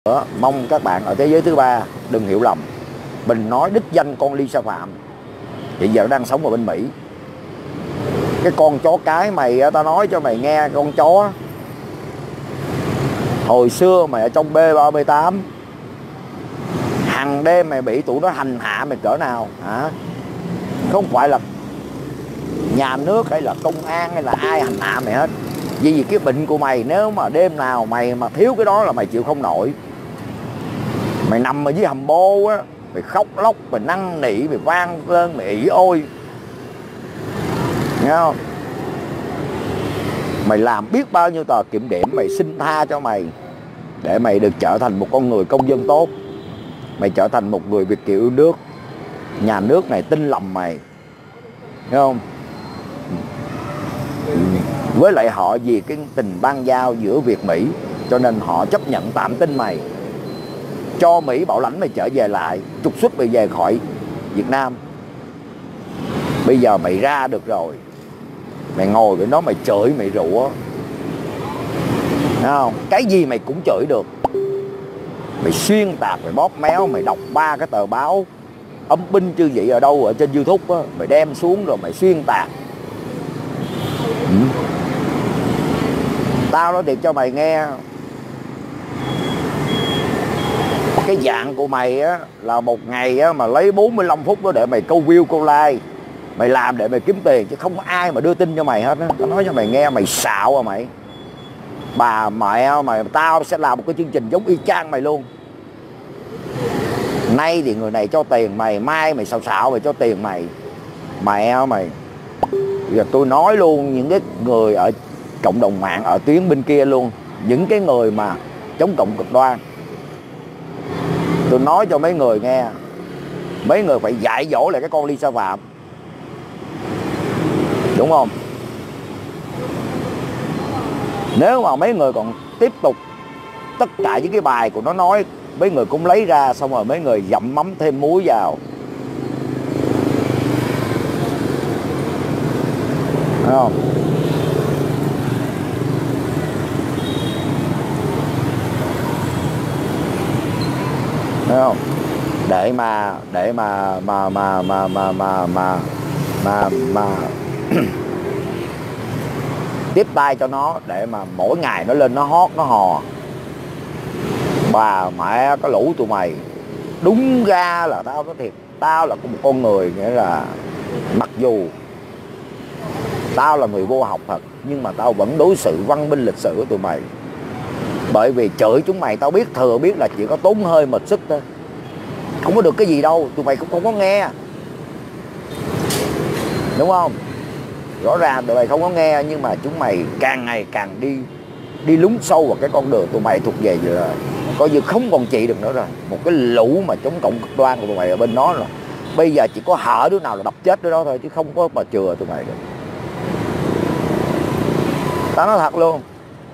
Mong các bạn ở thế giới thứ ba đừng hiểu lầm. Mình nói đích danh con Lisa Phạm hiện giờ đang sống ở bên Mỹ. Cái con chó cái mày, tao nói cho mày nghe, con chó hồi xưa mày ở trong B38 hàng đêm mày bị tụi nó hành hạ mày cỡ nào hả? Không phải là nhà nước hay là công an hay là ai hành hạ mày hết. Vì cái bệnh của mày, nếu mà đêm nào mày mà thiếu cái đó là mày chịu không nổi. Mày nằm ở dưới hầm bô á, mày khóc lóc, mày năn nỉ, mày vang lên, mày ỉ ôi, nghe không? Mày làm biết bao nhiêu tờ kiểm điểm, mày xin tha cho mày để mày được trở thành một con người công dân tốt. Mày trở thành một người Việt kiều yêu nước. Nhà nước này tin lầm mày, nghe không? Với lại họ vì cái tình bang giao giữa Việt Mỹ cho nên họ chấp nhận tạm tin mày, cho Mỹ bảo lãnh mày trở về lại, trục xuất mày về khỏi Việt Nam. Bây giờ mày ra được rồi, mày ngồi với nó mày chửi mày rủa, thấy không? Cái gì mày cũng chửi được. Mày xuyên tạc, mày bóp méo, mày đọc 3 cái tờ báo âm binh chưa vậy ở đâu ở trên YouTube á, mày đem xuống rồi mày xuyên tạc. Tao nói thiệt cho mày nghe, cái dạng của mày á là một ngày á mà lấy 45 phút đó để mày câu view câu like, mày làm để mày kiếm tiền, chứ không có ai mà đưa tin cho mày hết á. Tao nói cho mày nghe, mày xạo à mày. Bà mẹ mày, tao sẽ làm một cái chương trình giống y chang mày luôn. Nay thì người này cho tiền mày, mai mày xạo mày cho tiền mày. Mẹ mày. Giờ tôi nói luôn, những cái người ở cộng đồng mạng ở tuyến bên kia luôn, những cái người mà chống cộng cực đoan, tôi nói cho mấy người nghe, mấy người phải dạy dỗ lại cái con Lisa Phạm, đúng không? Nếu mà mấy người còn tiếp tục tất cả những cái bài của nó nói, mấy người cũng lấy ra xong rồi mấy người dặm mắm thêm muối vào, thấy không? Thấy không? Để mà tiếp tay cho nó, để mà mỗi ngày nó lên nó hót nó hò. Bà mẹ có lũ tụi mày. Đúng ra là tao nói thiệt, tao là một con người, nghĩa là mặc dù tao là người vô học thật, nhưng mà tao vẫn đối xử văn minh lịch sự của tụi mày. Bởi vì chửi chúng mày tao biết, thừa biết là chỉ có tốn hơi mệt sức thôi, không có được cái gì đâu. Tụi mày cũng không có nghe, đúng không? Rõ ràng tụi mày không có nghe, nhưng mà chúng mày càng ngày càng đi lún sâu vào cái con đường tụi mày thuộc về rồi, coi như không còn trị được nữa rồi. Một cái lũ mà chống cộng cực đoan của tụi mày ở bên đó rồi, bây giờ chỉ có hở đứa nào là đập chết đứa đó thôi, chứ không có mà chừa tụi mày được. Tao nói thật luôn.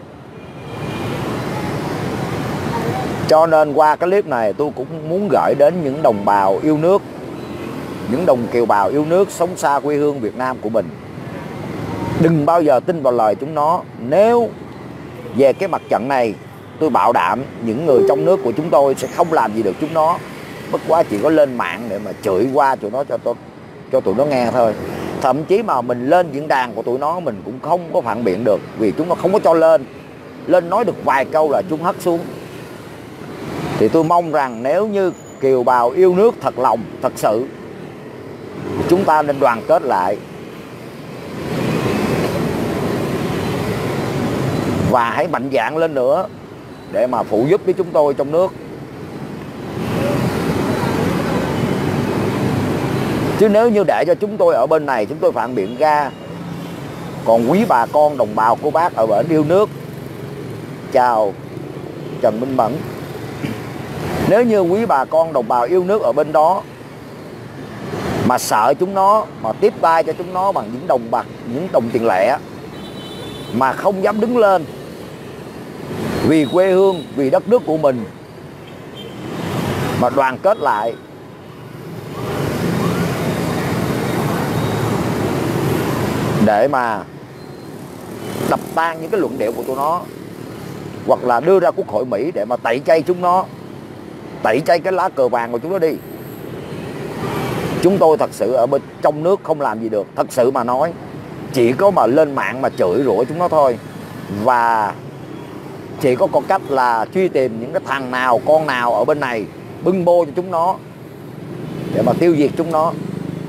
Cho nên qua cái clip này tôi cũng muốn gửi đến những đồng bào yêu nước, những đồng kiều bào yêu nước sống xa quê hương Việt Nam của mình. Đừng bao giờ tin vào lời chúng nó. Nếu về cái mặt trận này, tôi bảo đảm những người trong nước của chúng tôi sẽ không làm gì được chúng nó. Bất quá chỉ có lên mạng để mà chửi qua tụi nó cho tụi nó nghe thôi. Thậm chí mà mình lên diễn đàn của tụi nó mình cũng không có phản biện được, vì chúng nó không có cho lên. Lên nói được vài câu là chúng hất xuống. Thì tôi mong rằng nếu như kiều bào yêu nước thật lòng, thật sự, chúng ta nên đoàn kết lại và hãy mạnh dạn lên nữa để mà phụ giúp với chúng tôi trong nước. Chứ nếu như để cho chúng tôi ở bên này, chúng tôi phản biện ra, còn quý bà con đồng bào của bác ở bển yêu nước, chào Trần Minh Mẫn, nếu như quý bà con đồng bào yêu nước ở bên đó mà sợ chúng nó, mà tiếp tay cho chúng nó bằng những đồng bạc, những đồng tiền lẻ, mà không dám đứng lên vì quê hương, vì đất nước của mình, mà đoàn kết lại để mà đập tan những cái luận điệu của tụi nó, hoặc là đưa ra Quốc hội Mỹ để mà tẩy chay chúng nó, tẩy chay cái lá cờ vàng của chúng nó đi. Chúng tôi thật sự ở bên trong nước không làm gì được, thật sự mà nói, chỉ có mà lên mạng mà chửi rủa chúng nó thôi. Và chỉ có cách là truy tìm những cái thằng nào, con nào ở bên này bưng bô cho chúng nó để mà tiêu diệt chúng nó.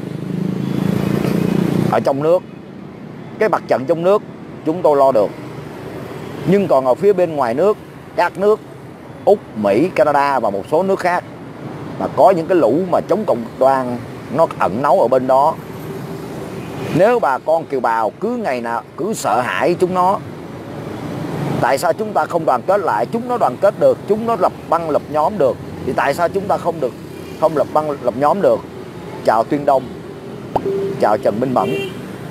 Ở trong nước, cái mặt trận trong nước chúng tôi lo được, nhưng còn ở phía bên ngoài nước, các nước Úc, Mỹ, Canada và một số nước khác mà có những cái lũ mà chống cộng đoan nó ẩn náu ở bên đó. Nếu bà con kiều bào cứ ngày nào cứ sợ hãi chúng nó, tại sao chúng ta không đoàn kết lại? Chúng nó đoàn kết được, chúng nó lập băng lập nhóm được, thì tại sao chúng ta không lập băng lập nhóm được? Chào Tuyên Đông, chào Trần Minh Mẫn.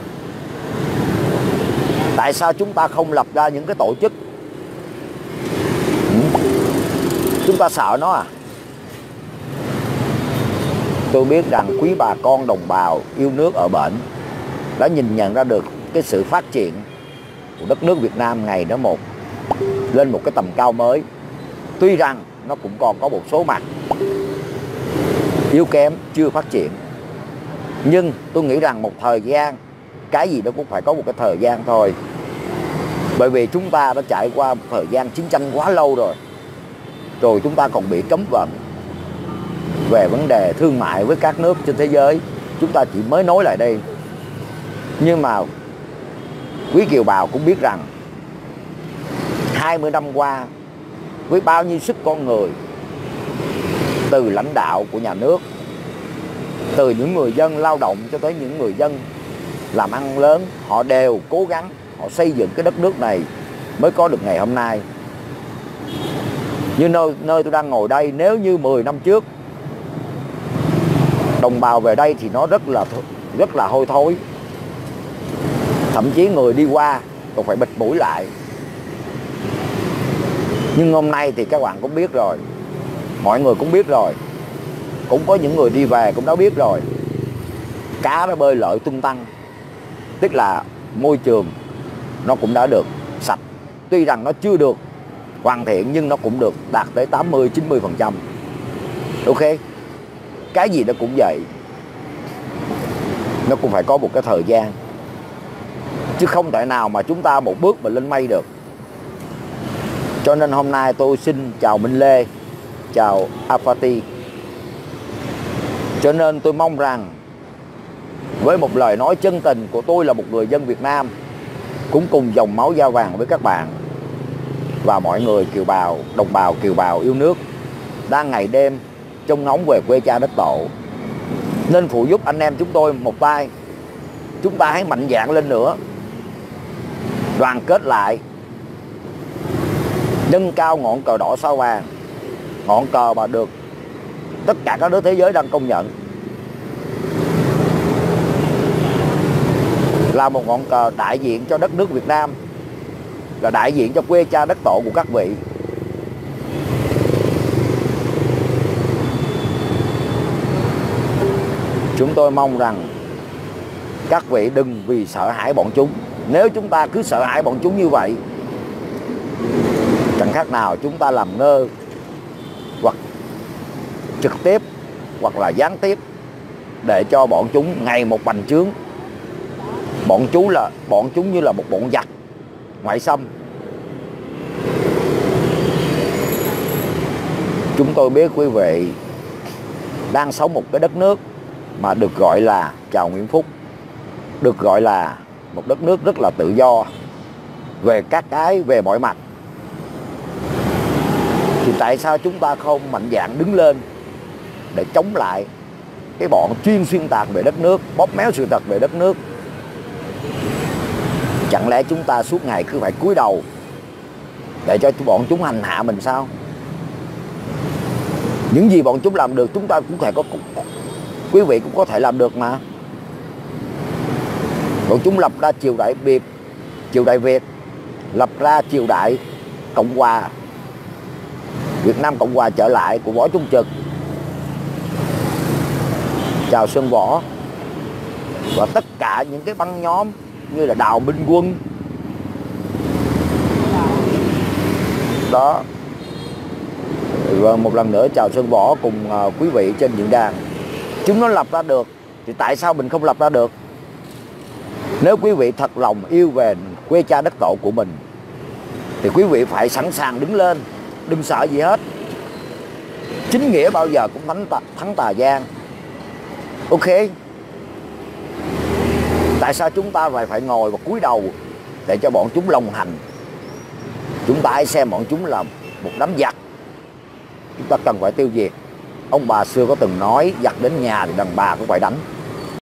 Tại sao chúng ta không lập ra những cái tổ chức? Chúng ta sợ nó à? Tôi biết rằng quý bà con đồng bào yêu nước ở bển đã nhìn nhận ra được cái sự phát triển của đất nước Việt Nam ngày đó một lên một cái tầm cao mới. Tuy rằng nó cũng còn có một số mặt yếu kém, chưa phát triển, nhưng tôi nghĩ rằng một thời gian, cái gì nó cũng phải có một cái thời gian thôi. Bởi vì chúng ta đã trải qua một thời gian chiến tranh quá lâu rồi. Rồi chúng ta còn bị cấm vận về vấn đề thương mại với các nước trên thế giới. Chúng ta chỉ mới nối lại đây. Nhưng mà quý kiều bào cũng biết rằng 20 năm qua, với bao nhiêu sức con người, từ lãnh đạo của nhà nước, từ những người dân lao động cho tới những người dân làm ăn lớn, họ đều cố gắng, họ xây dựng cái đất nước này mới có được ngày hôm nay. Như nơi tôi đang ngồi đây, nếu như 10 năm trước đồng bào về đây thì nó rất là hôi thối. Thậm chí người đi qua còn phải bịt mũi lại. Nhưng hôm nay thì các bạn cũng biết rồi, mọi người cũng biết rồi, cũng có những người đi về cũng đã biết rồi. Cá nó bơi lội tung tăng, tức là môi trường nó cũng đã được sạch. Tuy rằng nó chưa được hoàn thiện nhưng nó cũng được đạt tới 80-90%. Ok, cái gì nó cũng vậy, nó cũng phải có một cái thời gian, chứ không thể nào mà chúng ta một bước mà lên mây được. Cho nên hôm nay tôi xin chào Minh Lê, chào Afati. Cho nên tôi mong rằng với một lời nói chân tình của tôi là một người dân Việt Nam, cũng cùng dòng máu da vàng với các bạn và mọi người kiều bào, đồng bào kiều bào yêu nước đang ngày đêm trông ngóng về quê cha đất tổ, nên phụ giúp anh em chúng tôi một tay. Chúng ta hãy mạnh dạn lên nữa, đoàn kết lại, nâng cao ngọn cờ đỏ sao vàng, ngọn cờ mà được tất cả các nước thế giới đang công nhận là một ngọn cờ đại diện cho đất nước Việt Nam, là đại diện cho quê cha đất tổ của các vị. Chúng tôi mong rằng các vị đừng vì sợ hãi bọn chúng. Nếu chúng ta cứ sợ hãi bọn chúng như vậy, chẳng khác nào chúng ta làm ngơ, hoặc trực tiếp hoặc là gián tiếp, để cho bọn chúng ngày một bành trướng. Bọn chúng như là một bọn giặc ngoại xâm. Chúng tôi biết quý vị đang sống một cái đất nước mà được gọi là chào Nguyễn Phúc, được gọi là một đất nước rất là tự do về các cái, về mọi mặt. Thì tại sao chúng ta không mạnh dạn đứng lên để chống lại cái bọn chuyên xuyên tạc về đất nước, bóp méo sự thật về đất nước? Chẳng lẽ chúng ta suốt ngày cứ phải cúi đầu để cho bọn chúng hành hạ mình sao? Những gì bọn chúng làm được chúng ta cũng quý vị cũng có thể làm được mà. Bọn chúng lập ra triều đại Việt, lập ra triều đại Cộng hòa Việt Nam Cộng hòa trở lại của Võ Trung Trực, chào Sơn Võ, và tất cả những cái băng nhóm như là Đào Minh Quân, Đó. Và một lần nữa chào Sơn Võ cùng quý vị trên diễn đàn. Chúng nó lập ra được thì tại sao mình không lập ra được? Nếu quý vị thật lòng yêu về quê cha đất tổ của mình thì quý vị phải sẵn sàng đứng lên, đừng sợ gì hết. Chính nghĩa bao giờ cũng thắng tà gian. Ok. Tại sao chúng ta phải ngồi và cúi đầu để cho bọn chúng lộng hành? Chúng ta hãy xem bọn chúng là một đám giặc, chúng ta cần phải tiêu diệt. Ông bà xưa có từng nói giặc đến nhà thì đàn bà cũng phải đánh.